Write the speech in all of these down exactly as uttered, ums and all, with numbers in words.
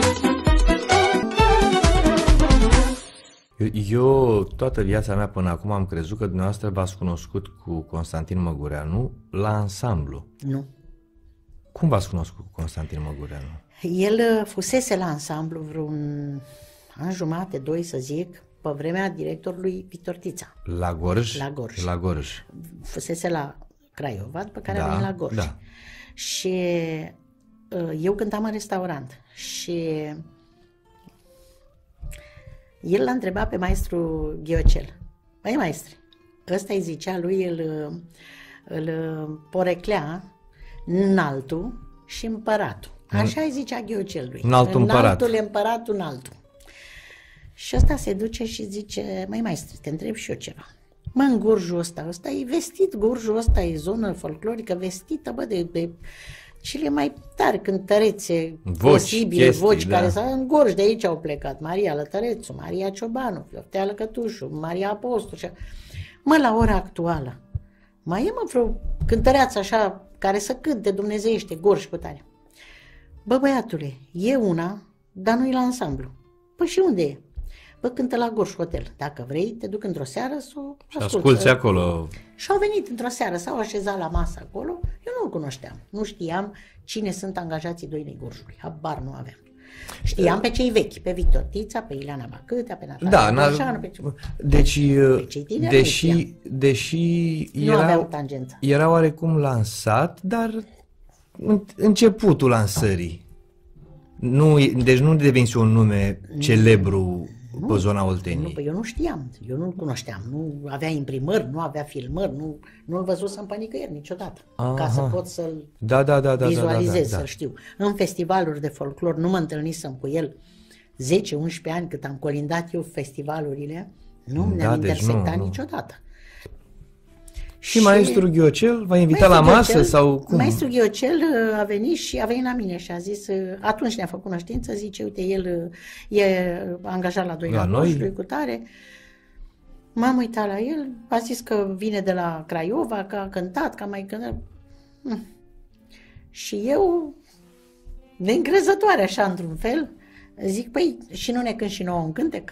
Eu toată viața mea până acum am crezut că dumneavoastră v-ați cunoscut cu Constantin Măgureanu la ansamblu. Nu. Cum v-ați cunoscut cu Constantin Măgureanu? El fusese la ansamblu vreun an jumate, doi să zic, pe vremea directorului Victor Tița. La Gorj? La Gorj. La Gorj. Fusese la Craiova, după care Da, a venit la Gorj. da. Și uh, eu cântam în restaurant și el l-a întrebat pe maestru Ghiocel: băi maestre, ăsta îi zicea lui, îl, îl poreclea înaltul și împăratul. Așa îi zicea Ghiocel lui. Înaltul împărat. Înaltul împăratul, înaltul. Și ăsta se duce și zice: măi maestre, te întreb și eu ceva. Mă, în Gorjul ăsta, ăsta e vestit, Gorjul ăsta e zonă folclorică vestită, bă, de, de cele mai tari cântărețe Voci, posibile, chestii, voci da. care s-au în Gorj, de aici au plecat. Maria Lătărețu, Maria Ciobanu, Fioftea Lăcătușu, Maria Apostol. Mă, la ora actuală, mai e, mă, vreo cântăreață așa care să cânte dumnezeiește Gorj cu tare? Bă, băiatule, e una, dar nu e la ansamblu. Păi și unde e? Bă, cântă la Gorj Hotel. Dacă vrei, te duc într-o seară să o asculți. Asculți acolo. Și au venit într-o seară, s-au așezat la masă acolo. Eu nu-l cunoșteam. Nu știam cine sunt angajații Doinei Gorjului. Habar nu aveam. Știam pe cei vechi, pe Victor Tița, pe Ileana Bacâtea, pe Natalia Da, Gorjanu, pe ce... deci, pe cei tineri nu deși, știam. deși Nu era, aveau tangență. era oarecum lansat, dar în- începutul lansării. Nu, deci nu devenise un nume celebru pe zona Nu, Olteniei. păi eu nu știam, eu nu-l cunoșteam, nu avea imprimări, nu avea filmări, nu, nu-l văzusem pe nicăieri niciodată, Aha. ca să pot să-l Da, da, da, da, vizualizez, da, da, da. să-l știu. În festivaluri de folclor nu mă întâlnisem cu el zece unsprezece ani cât am colindat eu festivalurile, nu Da, ne-am deci intersectat nu, nu. niciodată. Și maestru Ghiocel v-a invitat Maestru la masă Ghiocel- sau cum? Maestru Ghiocel uh, a venit și a venit la mine și a zis, uh, atunci ne-a făcut cunoștință, zice, uite, el uh, e angajat la Doina La noi? Gorjului cu tare. M-am uitat la el, a zis că vine de la Craiova, că a cântat, că a mai cântat. Hm. Și eu, neîncrezătoare așa într-un fel, zic, păi, și nu ne cânt și nouă un cântec?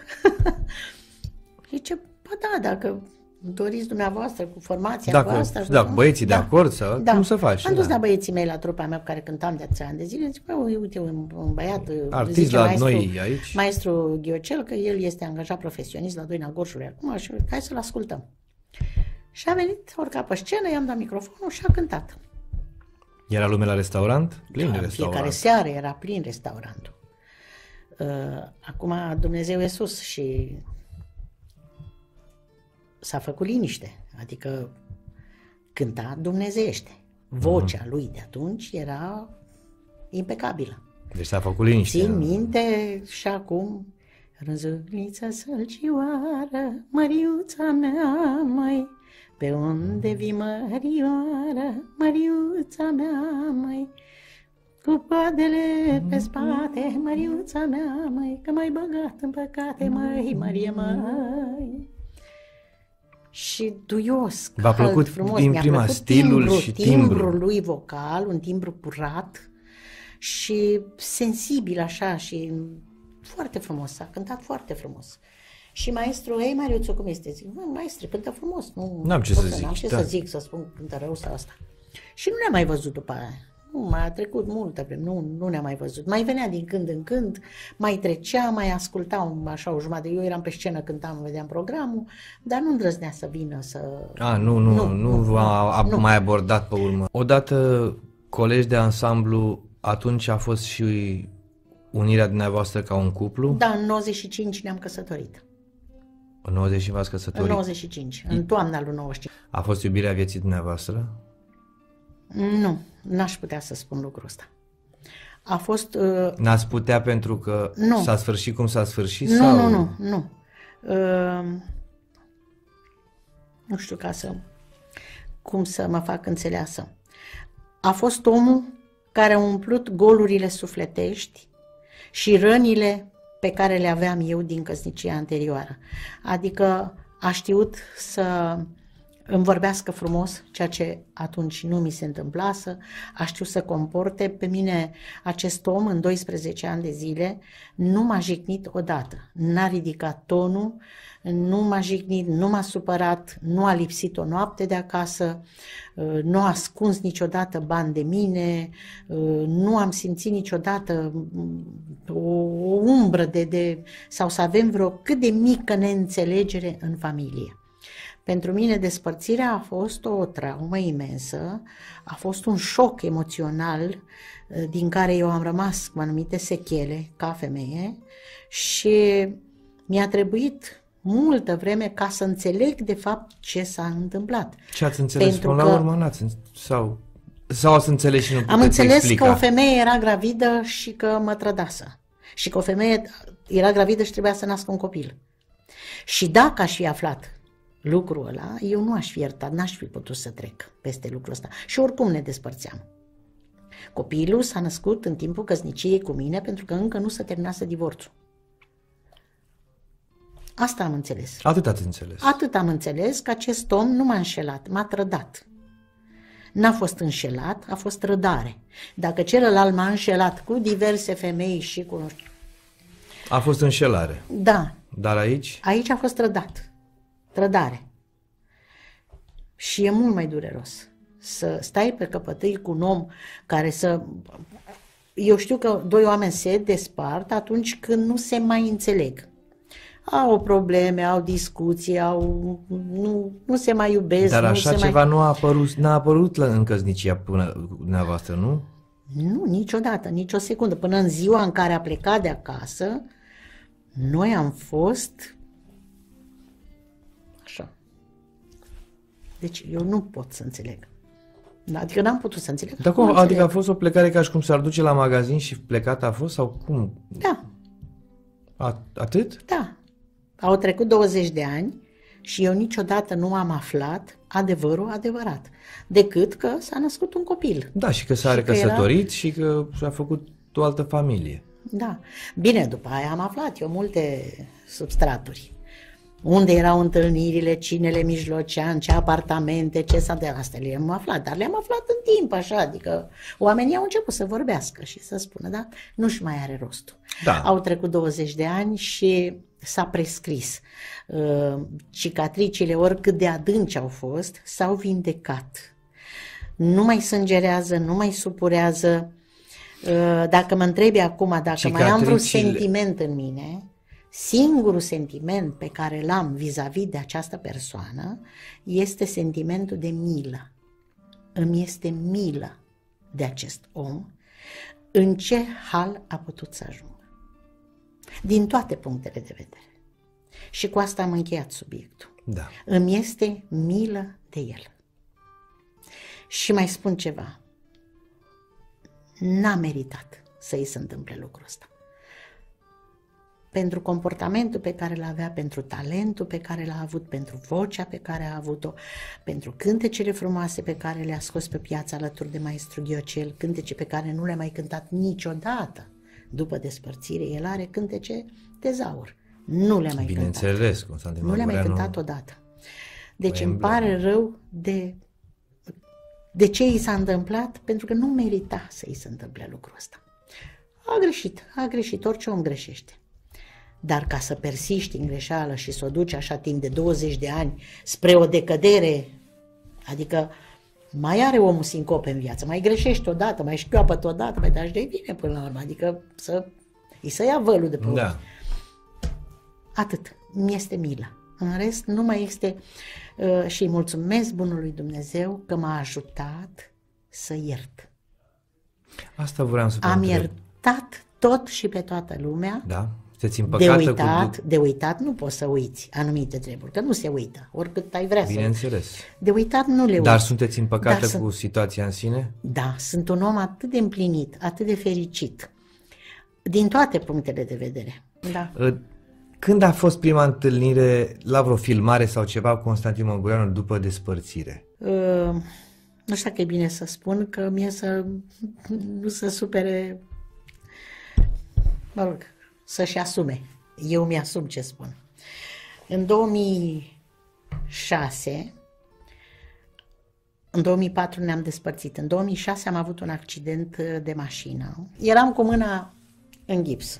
Zice, bă, da, dacă doriți dumneavoastră cu formația Dacă, voastră. da, băieții de acord sau cum să faci? Am dus da. la băieții mei la trupa mea cu care cântam de atâția ani de zile. Zic, bă, uite, un, un băiat, Artist zice la maestru, noi aici. maestru Ghiocel, că el este angajat profesionist la Doina Gorjului acum și hai să-l ascultăm. Și a venit, a urcat pe scenă, i-am dat microfonul și a cântat. Era lume la restaurant? Plin de Da, restaurant. fiecare seară era plin restaurantul. Uh, acum Dumnezeu e sus și s-a făcut liniște, adică cânta dumnezeiește. Vocea Mhm. lui de atunci era impecabilă. Deci s-a făcut liniște. Țin minte și acum, Răzăgnița sălcioară, Măriuța mea, măi, pe unde vii, Mărioară, Măriuța mea, măi, cu coadele pe spate, Măriuța mea, măi, că m-ai băgat în păcate, măi, Mărie, măi. Și duios, V-a cald, plăcut frumos. din Mi-a prima plăcut stilul timbru, și timbru. timbrul lui vocal, un timbru curat și sensibil așa și foarte frumos, a cântat foarte frumos. Și maestru, ei, Mariuțu, cum este? Zic, mă, maestre, cântă frumos. Nu, N-am ce pot să zic, N-am ce da. să zic, să spun cântă rău sau asta. Și nu ne-am mai văzut după aia. Nu, mai a trecut multă vreme, nu, nu ne-am mai văzut. Mai venea din când în când, mai trecea, mai ascultam așa o jumătate. Eu eram pe scenă, cântam, vedeam programul, dar nu îndrăznea să vină să... A, nu, nu, nu, nu v-a nu. mai abordat pe urmă. Odată colegi de ansamblu, atunci a fost și unirea dumneavoastră ca un cuplu? Da, în nouăzeci și cinci ne-am căsătorit. În nouăzeci v-ați În căsătorit? nouăzeci și cinci, în toamna lui nouăzeci și cinci. A fost iubirea vieții dumneavoastră? Nu, n-aș putea să spun lucrul ăsta. A fost... Uh, N-ați putea pentru că Nu. s-a sfârșit cum s-a sfârșit? nu, sau... nu, nu, nu. Uh, nu știu ca să... cum să mă fac înțeleasă. A fost omul care a umplut golurile sufletești și rănile pe care le aveam eu din căsnicia anterioară. Adică a știut să îmi vorbească frumos, ceea ce atunci nu mi se întâmplase, a știut să comporte. Pe mine acest om în doisprezece ani de zile nu m-a jignit odată, n-a ridicat tonul, nu m-a jignit, nu m-a supărat, nu a lipsit o noapte de acasă, nu a ascuns niciodată bani de mine, nu am simțit niciodată o, o umbră de, de, sau să avem vreo cât de mică neînțelegere în familie. Pentru mine despărțirea a fost o traumă imensă, a fost un șoc emoțional din care eu am rămas cu anumite sechele ca femeie și mi-a trebuit multă vreme ca să înțeleg de fapt ce s-a întâmplat. Ce ați înțeles? Pentru Până că la urmă n-ați sau, sau ați înțeles și nu puteți am înțeles explica? că o femeie era gravidă și că mă trădasă. Și că o femeie era gravidă și trebuia să nască un copil. Și dacă aș fi aflat lucrul ăla, eu nu aș fi iertat, n-aș fi putut să trec peste lucrul ăsta. Și oricum ne despărțeam. Copilul s-a născut în timpul căsniciei cu mine pentru că încă nu se terminase divorțul. Asta am înțeles. Atât ați înțeles. Atât am înțeles că acest om nu m-a înșelat, m-a trădat. N-a fost înșelat, a fost trădare. Dacă celălalt m-a înșelat cu diverse femei și cu nu știu... A fost înșelare. Da. Dar aici? Aici a fost trădat. Trădare. Și e mult mai dureros să stai pe căpătâi cu un om care să... Eu știu că doi oameni se despart atunci când nu se mai înțeleg. Au probleme, au discuții, au, nu, nu se mai iubesc. Dar nu așa se ceva mai... nu a apărut, n-a apărut la, în căsnicia până dumneavoastră, nu? Nu, niciodată, nici o secundă. Până în ziua în care a plecat de acasă, noi am fost așa. Deci eu nu pot să înțeleg. Adică n-am putut să înțeleg. Dar cum, adică a fost o plecare ca și cum s-ar duce la magazin și plecat a fost sau cum? Da. A, atât? Da. Au trecut douăzeci de ani și eu niciodată nu am aflat adevărul adevărat, decât că s-a născut un copil. Da, și că s-a Și că recăsătorit era... și că și-a făcut o altă familie. Da. Bine, după aia am aflat eu multe substraturi. Unde erau întâlnirile, cine le mijlocea, în ce apartamente, ce s-a de astea, le-am aflat, dar le-am aflat în timp, așa, adică oamenii au început să vorbească și să spună, da, nu-și mai are rostul. Da. Au trecut douăzeci de ani și s-a prescris. Uh, cicatricile, oricât de adânci au fost, s-au vindecat. Nu mai sângerează, nu mai supurează. Uh, dacă mă întrebi acum, dacă Cicatricile... mai am vreun sentiment în mine... Singurul sentiment pe care l-am vis-a-vis de această persoană este sentimentul de milă. Îmi este milă de acest om, în ce hal a putut să ajungă. Din toate punctele de vedere. Și cu asta am încheiat subiectul. Da. Îmi este milă de el. Și mai spun ceva. N-a meritat să îi se întâmple lucrul ăsta. Pentru comportamentul pe care l-avea, pentru talentul pe care l-a avut, pentru vocea pe care a avut-o, pentru cântecele frumoase pe care le-a scos pe piață alături de maestru Ghiocel, cântece pe care nu le-a mai cântat niciodată după despărțire. El are cântece tezaur. Nu le-a mai Bineînțeles, cântat. Constantin Nu le-a mai Măgureanu... cântat odată. Deci O îmi emblemă. pare rău de, de ce i s-a întâmplat, pentru că nu merita să i se întâmple lucrul ăsta. A greșit, a greșit, orice om greșește. Dar ca să persiști în greșeală și să o duci așa timp de douăzeci de ani spre o decădere, adică mai are omul sincope în viață, mai greșești odată, mai șchioapă odată, mai dași de bine până la urmă, adică să îi să ia vălul de pe Da. ochi. Atât, mi este milă. În rest, nu mai este uh, și îi mulțumesc bunului Dumnezeu că m-a ajutat să iert. Asta vreau să vă Am întreb. iertat tot și pe toată lumea. Da? Sunteți De împăcată uitat, cu... de uitat nu poți să uiți anumite treburi, că nu se uită, oricât ai vrea să uiți. Bineînțeles. De uitat nu le Dar uiți. sunteți împăcată Dar cu sunt- situația în sine? Da, sunt un om atât de împlinit, atât de fericit, din toate punctele de vedere. Da. Când a fost prima întâlnire la vreo filmare sau ceva cu Constantin Măgureanu după despărțire? Uh, nu știu dacă e bine să spun, că mie să nu se supere, mă rog, să-și asume. Eu mi-asum ce spun. În două mii șase În două mii patru ne-am despărțit. În două mii șase am avut un accident de mașină. Eram cu mâna în gips.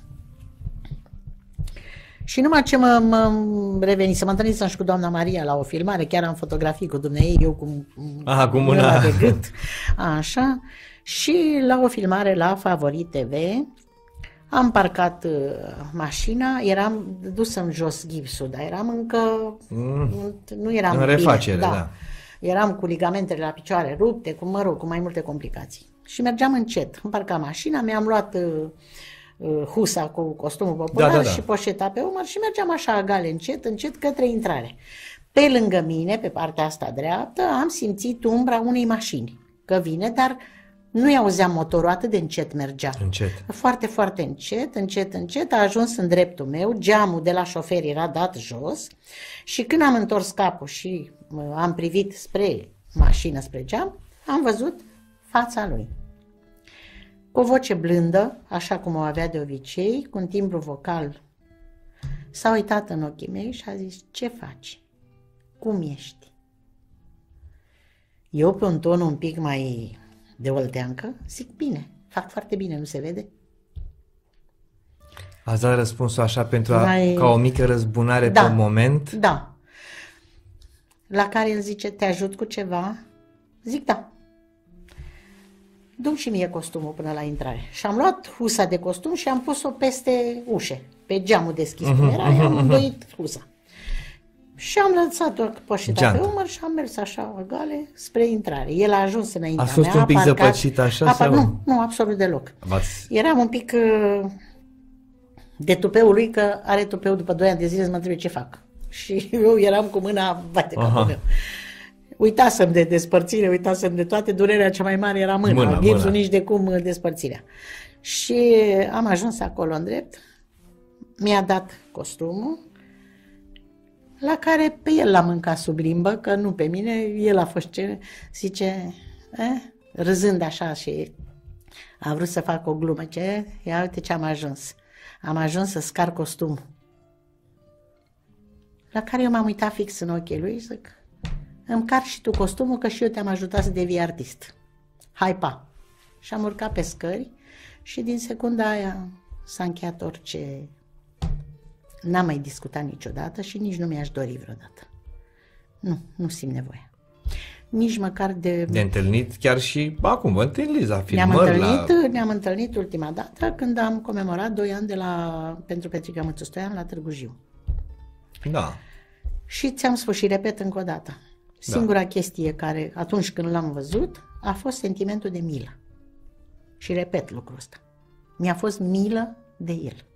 Și numai ce mă, mă reveni, să mă întâlnisem și cu doamna Maria la o filmare, chiar am fotografii cu dumneei, eu cu, Aha, cu mâna de gât, așa, și la o filmare la Favorit T V, am parcat uh, mașina, eram dus în jos gipsul, dar eram încă, mm. nu eram în bine, refacere, da. da. Eram cu ligamentele la picioare rupte, cu mă rog, cu mai multe complicații. Și mergeam încet, am parcat mașina, mi-am luat uh, husa cu costumul popular, da, da, da. și poșeta pe umăr și mergeam așa gale, încet, încet către intrare. Pe lângă mine, pe partea asta dreaptă, am simțit umbra unei mașini, că vine, dar nu-i auzeam motorul, atât de încet mergea. Încet. Foarte, foarte încet, încet, încet, a ajuns în dreptul meu, geamul de la șofer era dat jos și când am întors capul și am privit spre mașină, spre geam, am văzut fața lui. Cu o voce blândă, așa cum o avea de obicei, cu un timbru vocal, s-a uitat în ochii mei și a zis: ce faci? Cum ești? Eu, pe un ton un pic mai de olteancă, zic: bine, fac foarte bine, nu se vede? Ați dat răspunsul așa pentru a, mai... ca o mică răzbunare da, pe un moment? Da. La care el zice: te ajut cu ceva? Zic: da. Du-mi și mie costumul până la intrare. Și am luat husa de costum și am pus-o peste ușe, pe geamul deschis, cum era, i-am îndoit husa. Și am lăsat-o poșeta pe umăr și am mers așa, gale, spre intrare. El a ajuns înaintea mea. A fost mea, un pic parcat, zăpăcit așa? Apar, sau? Nu, nu, absolut deloc. V-ați... Eram un pic uh, de tupeul lui, că are tupeu după doi ani de zile, să mă întrebe ce fac. Și eu eram cu mâna, vai de capul meu. Uitasem de despărțire, uitasem de toate, durerea cea mai mare era mâna, mâna gipsul nici de cum despărțirea. Și am ajuns acolo în drept, mi-a dat costumul, la care pe el l-am mâncat sub limbă, că nu pe mine, el a fost ce, zice, eh? Râzând așa și a vrut să fac o glumă, ce, ia uite ce am ajuns, am ajuns să scar costumul. La care eu m-am uitat fix în ochii lui și zic: îmi car și tu costumul, că și eu te-am ajutat să devii artist. Hai, pa! Și am urcat pe scări și din secunda aia s-a încheiat orice... N-am mai discutat niciodată și nici nu mi-aș dori vreodată. Nu, nu simt nevoia. Nici măcar de... Ne-am întâlnit chiar și acum, vă întâlniți la ne-am filmări, întâlnit, la... ne-am întâlnit ultima dată când am comemorat doi ani de la, pentru Petrica Mățu Stoian la Târgu Jiu. Da. Și ți-am spus și repet încă o dată. Singura da. chestie care, atunci când l-am văzut, a fost sentimentul de milă. Și repet lucrul ăsta. Mi-a fost milă de el.